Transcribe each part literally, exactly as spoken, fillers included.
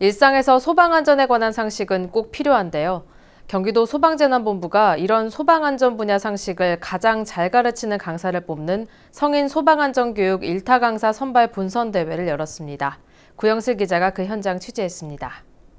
일상에서 소방안전에 관한 상식은 꼭 필요한데요. 경기도 소방재난본부가 이런 소방안전 분야 상식을 가장 잘 가르치는 강사를 뽑는 성인 소방안전교육 일 타 강사 선발 본선대회를 열었습니다. 구영슬 기자가 그 현장 취재했습니다.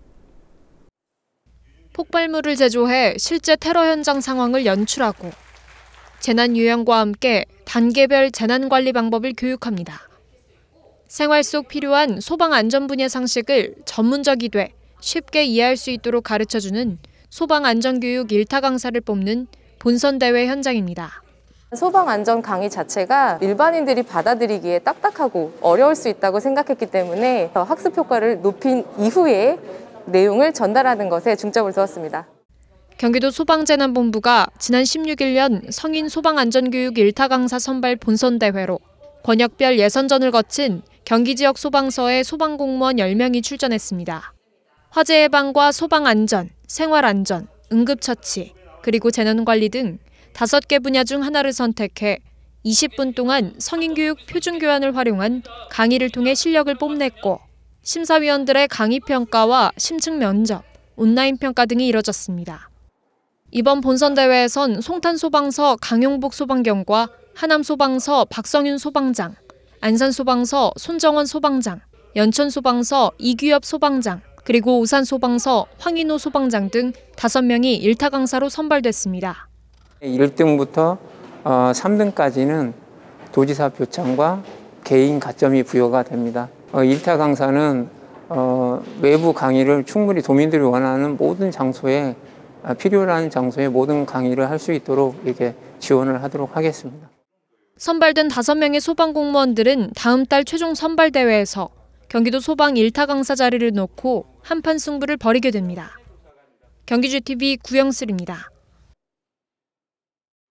폭발물을 제조해 실제 테러 현장 상황을 연출하고 재난 유형과 함께 단계별 재난관리 방법을 교육합니다. 생활 속 필요한 소방 안전 분야 상식을 전문적이 돼 쉽게 이해할 수 있도록 가르쳐주는 소방 안전 교육 일 타 강사를 뽑는 본선 대회 현장입니다. 소방 안전 강의 자체가 일반인들이 받아들이기에 딱딱하고 어려울 수 있다고 생각했기 때문에 학습 효과를 높인 이후에 내용을 전달하는 것에 중점을 두었습니다. 경기도 소방재난본부가 지난 십육 일 성인 소방안전교육 일 타 강사 선발 본선대회로 권역별 예선전을 거친 경기 지역 소방서의 소방공무원 열 명이 출전했습니다. 화재 예방과 소방안전, 생활안전, 응급처치, 그리고 재난관리 등 다섯 개 분야 중 하나를 선택해 이십 분 동안 성인교육 표준교환을 활용한 강의를 통해 실력을 뽐냈고 심사위원들의 강의 평가와 심층 면접, 온라인 평가 등이 이뤄졌습니다. 이번 본선대회에선 송탄소방서 강용복 소방경과 하남소방서 박성윤 소방장, 안산소방서 손정원 소방장, 연천소방서 이규엽 소방장, 그리고 오산소방서 황인호 소방장 등 다섯 명이 일 타 강사로 선발됐습니다. 일 등부터 삼 등까지는 도지사 표창과 개인 가점이 부여가 됩니다. 일 타 강사는 외부 강의를 충분히 도민들이 원하는 모든 장소에 필요한 장소에 모든 강의를 할 수 있도록 이렇게 지원을 하도록 하겠습니다. 선발된 다섯 명의 소방공무원들은 다음 달 최종 선발대회에서 경기도 소방 일 타 강사 자리를 놓고 한판 승부를 벌이게 됩니다. 경기지티비 구영슬입니다.